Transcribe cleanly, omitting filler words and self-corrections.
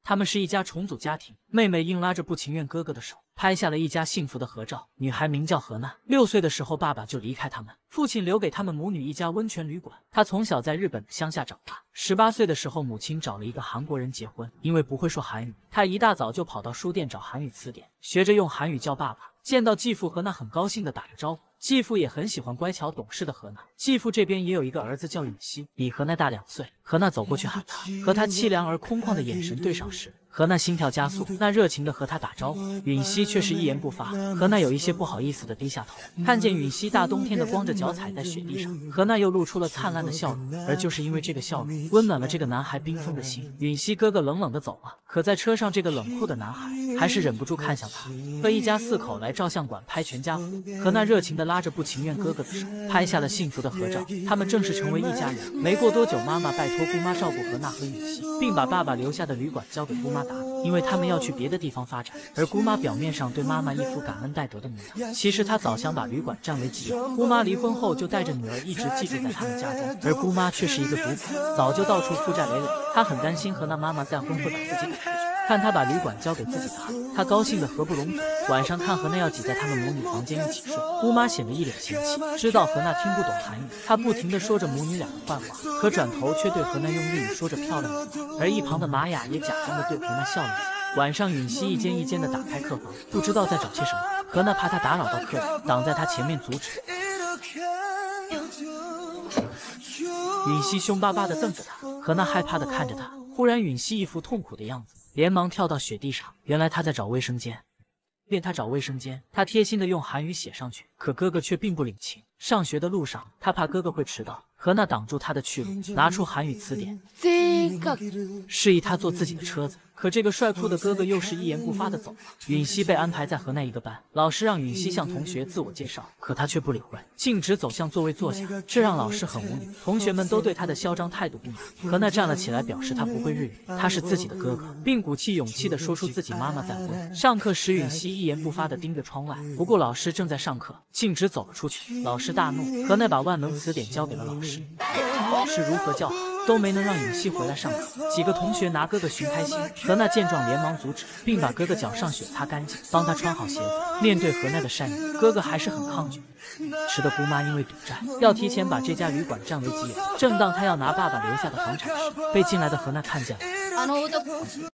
他们是一家重组家庭，妹妹硬拉着不情愿哥哥的手，拍下了一家幸福的合照。女孩名叫何娜，6岁的时候爸爸就离开他们，父亲留给他们母女一家温泉旅馆。她从小在日本的乡下长大，18岁的时候母亲找了一个韩国人结婚，因为不会说韩语，她一大早就跑到书店找韩语词典，学着用韩语叫爸爸。见到继父何娜很高兴地打着招呼，继父也很喜欢乖巧懂事的何娜。继父这边也有一个儿子叫允熙，比何娜大2岁。何娜走过去喊他，和他凄凉而空旷的眼神对上时，何娜心跳加速，那热情的和他打招呼。允熙却是一言不发。何娜有一些不好意思的低下头，看见允熙大冬天的光着脚踩在雪地上，何娜又露出了灿烂的笑容。而就是因为这个笑容，温暖了这个男孩冰封的心。允熙哥哥冷冷的走了，可在车上这个冷酷的男孩还是忍不住看向他。和一家4口来照相馆拍全家福，何娜热情的拉着不情愿哥哥的手，拍下了幸福的合照。他们正式成为一家人。没过多久，妈妈拜托姑妈照顾何娜和允熙，并把爸爸留下的旅馆交给姑妈打理，因为他们要去别的地方发展。而姑妈表面上对妈妈一副感恩戴德的模样，其实她早想把旅馆占为己有。姑妈离婚后就带着女儿一直寄住在他们家中，而姑妈却是一个赌鬼，早就到处负债累累。她很担心何娜妈妈再婚会把自己赶出去。看他把旅馆交给自己打理，他高兴得合不拢嘴。晚上看何娜要挤在他们母女房间一起睡，姑妈显得一脸嫌弃，知道何娜听不懂韩语，她不停地说着母女俩的坏话，可转头却对何娜用日语说着漂亮的话。而一旁的玛雅也假装的对何娜笑了一下。晚上允熙一间一间的打开客房，不知道在找些什么。何娜怕他打扰到客人，挡在他前面阻止。允熙凶巴巴地瞪着他，何娜害怕地看着他。忽然允熙一副痛苦的样子，连忙跳到雪地上。原来他在找卫生间。他找卫生间，他贴心的用韩语写上去，可哥哥却并不领情。上学的路上，他怕哥哥会迟到，何娜挡住他的去路，拿出韩语词典，示意他坐自己的车子。可这个帅酷的哥哥又是一言不发的走了。允熙被安排在何奈一个班，老师让允熙向同学自我介绍，可他却不理会，径直走向座位坐下，这让老师很无语。同学们都对他的嚣张态度不满。何奈站了起来，表示他不会日语，他是自己的哥哥，并鼓起勇气地说出自己妈妈再婚。上课时，允熙一言不发地盯着窗外，不顾老师正在上课，径直走了出去。老师大怒，何奈把万能词典交给了老师，老师如何叫好都没能让允熙回来上课。几个同学拿哥哥寻开心，何娜见状连忙阻止，并把哥哥脚上血擦干净，帮他穿好鞋子。面对何奈的善意，哥哥还是很抗拒。迟的姑妈因为赌债，要提前把这家旅馆占为己有。正当他要拿爸爸留下的房产时，被进来的何娜看见了。